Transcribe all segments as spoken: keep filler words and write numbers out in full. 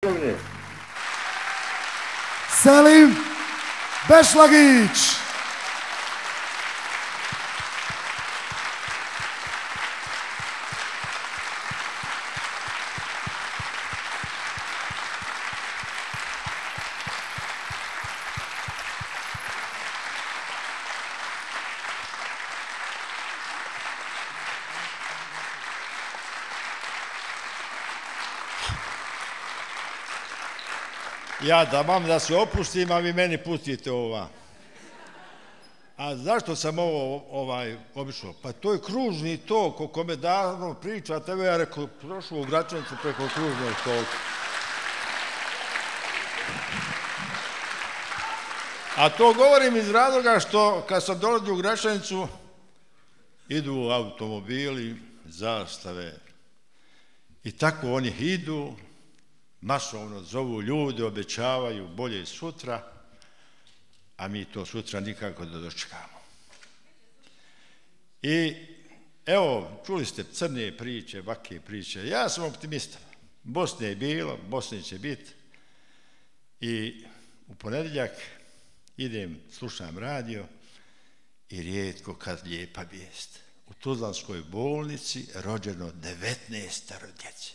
Selim Bešlagić. Ja da vam da se opustim, a vi meni pustite ova. A zašto sam ovo ovaj, obišao? Pa to je kružni tok o kome davno pričate. Evo ja rekao, prošao u Gračanicu preko kružnog toka. A to govorim iz razloga što kad sam dolazio u Gračanicu, idu automobili, zastave i tako oni idu, masovno zovu ljude, obećavaju bolje sutra, a mi to sutra nikako da dočekamo. I evo, čuli ste crne priče, vake priče. Ja sam optimista. Bosne je bilo, Bosne će biti. I u ponedjeljak idem, slušam radio i rijetko kad lijepa vijest. U Tuzlanskoj bolnici rođeno devetnaestoro djece.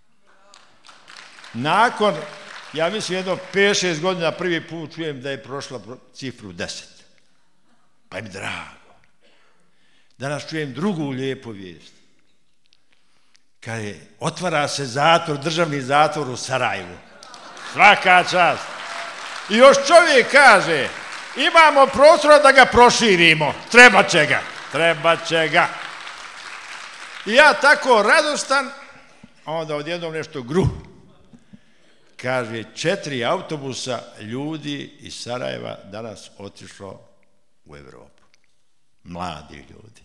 Nakon, ja mislim, jedno pet šest godina prvi put čujem da je prošla cifru deset. Pa mi drago. Danas čujem drugu lijepu vijest. Kad je, otvara se zatvor, državni zatvor u Sarajevu. Svaka čast. I još čovjek kaže, imamo prostora da ga proširimo. Treba će ga. Treba će ga. I ja tako radostan, onda odjednom nešto gru. Kaže, četiri autobusa ljudi iz Sarajeva danas otišlo u Evropu. Mladi ljudi.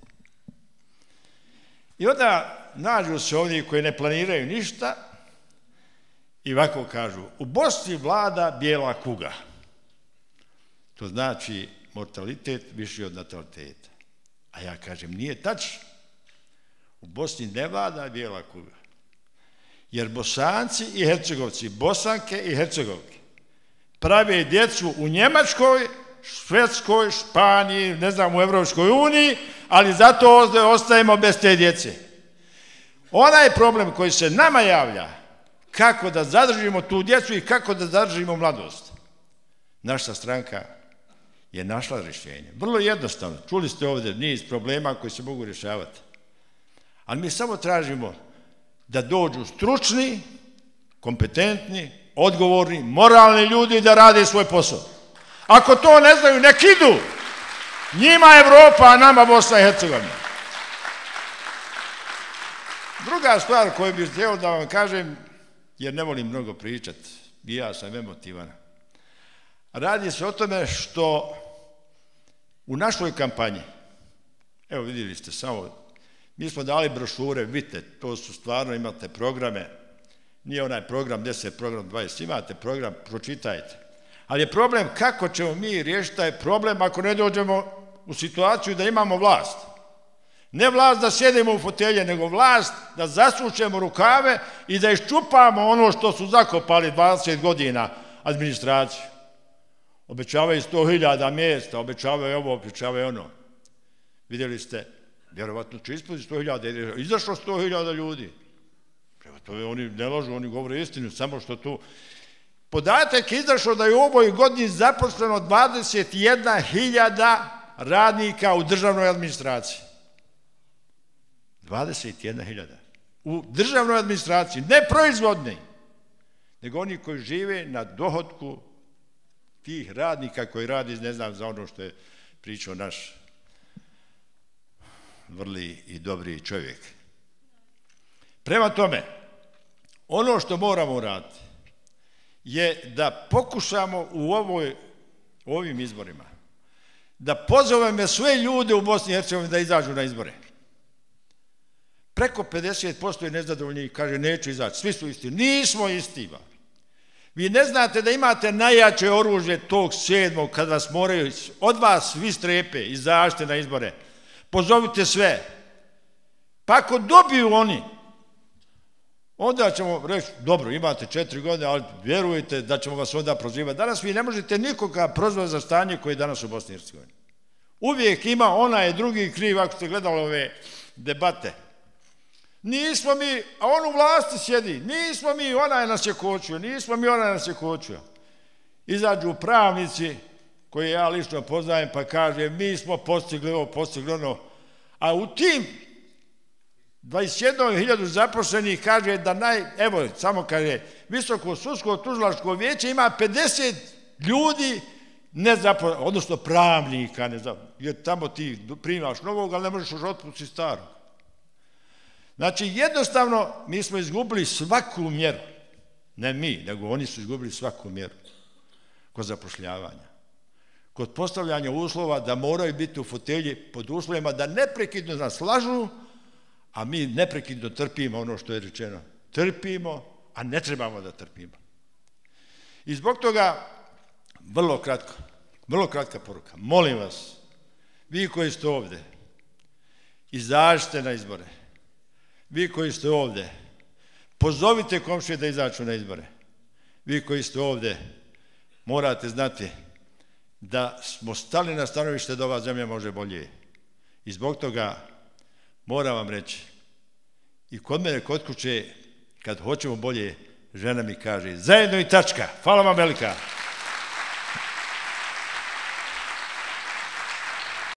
I onda nađu se ovdje koji ne planiraju ništa i ovako kažu, u Bosni vlada bijela kuga. To znači mortalitet viši od nataliteta. A ja kažem, nije tačno. U Bosni ne vlada bijela kuga. Jer Bosanci i Hercegovci, Bosanke i Hercegovke, prave djecu u Njemačkoj, Švedskoj, Španiji, ne znam, u Evropskoj uniji, ali zato ostajemo bez te djece. Onaj problem koji se nama javlja, kako da zadržimo tu djecu i kako da zadržimo mladost. Naša stranka je našla rješenje. Vrlo jednostavno. Čuli ste ovdje niz problema koji se mogu rješavati. Ali mi samo tražimo da dođu stručni, kompetentni, odgovorni, moralni ljudi da rade svoj posao. Ako to ne znaju, nek idu. Njima Evropa, a nama Bosna i Hercegovina. Druga stvar koju bih htio da vam kažem, jer ne volim mnogo pričati, i ja sam emotivan. Radi se o tome što u našoj kampanji, evo vidjeli ste samo, mi smo dali brošure, vidite, to su stvarno, imate programe, nije onaj program deset, program dvadeset, imate program, pročitajte. Ali je problem kako ćemo mi riješiti taj problem ako ne dođemo u situaciju da imamo vlast. Ne vlast da sjedimo u fotelje, nego vlast da zasučemo rukave i da iščupamo ono što su zakopali dvadeset godina administraciju. Obećavaju sto hiljada mjesta, obećavaju ovo, obećavaju ono. Vidjeli ste, vjerovatno će ispuniti sto hiljada, izašlo sto hiljada ljudi. Prema tome oni ne lažu, oni govore istinu, samo što tu... Podatak je izašao da je u ovoj godini zaposleno dvadeset jedna hiljada radnika u državnoj administraciji. dvadeset jedna hiljada. U državnoj administraciji, ne proizvodni, nego oni koji žive na dohotku tih radnika koji radi, ne znam, za ono što je pričao naš vrli i dobri čovjek. Prema tome, ono što moramo uraditi je da pokušamo u ovoj, ovim izborima da pozovemo sve ljude u Bosni i Hercegovini da izađu na izbore. Preko pedeset posto je nezadovoljni i kaže neću izaći, svi su isti. Nismo isti. Vi ne znate da imate najjače oružje tog sedmog kad vas moraju, od vas svi strepe, izađite na izbore. Pozovite sve. Pa ako dobiju oni, onda ćemo reći, dobro, imate četiri godine, ali vjerujte da ćemo vas onda prozivati. Danas vi ne možete nikoga prozvati za stanje koje je danas u Bosni i Hercegovini. Uvijek ima onaj drugi kriv, ako ste gledali ove debate. Nismo mi, a on u vlasti sjedi, nismo mi, onaj nas je kočio, nismo mi, onaj nas je kočio. Izađu pravnici, koje ja lično poznajem, pa kaže, mi smo postigli ovo, postigli ono, a u tim dvadeset jednu hiljadu zaposlenih kaže da naj, evo, samo kaže, Visoko sudsko tužilačko vijeće ima pedeset ljudi, nezaposlenih, odnosno pravnika, nezaposlenih, jer tamo ti primaš novog, ali ne možeš još otpustiti starog. Znači, jednostavno, mi smo izgubili svaku mjeru. Ne mi, nego oni su izgubili svaku mjeru kod zapošljavanja. Kod postavljanja uslova da moraju biti u fotelji pod uslovima da neprekidno nas lažu, a mi neprekidno trpimo ono što je rečeno. Trpimo, a ne trebamo da trpimo. I zbog toga, vrlo kratko, vrlo kratka poruka. Molim vas, vi koji ste ovdje, izađite na izbore. Vi koji ste ovdje, pozovite komšije da izađu na izbore. Vi koji ste ovdje, morate znati da smo stali na stanovište da ova zemlja može bolje. I zbog toga moram vam reći, i kod mene, kod kuće, kad hoćemo bolje, žena mi kaže, zajedno i tačka. Hvala vam velika.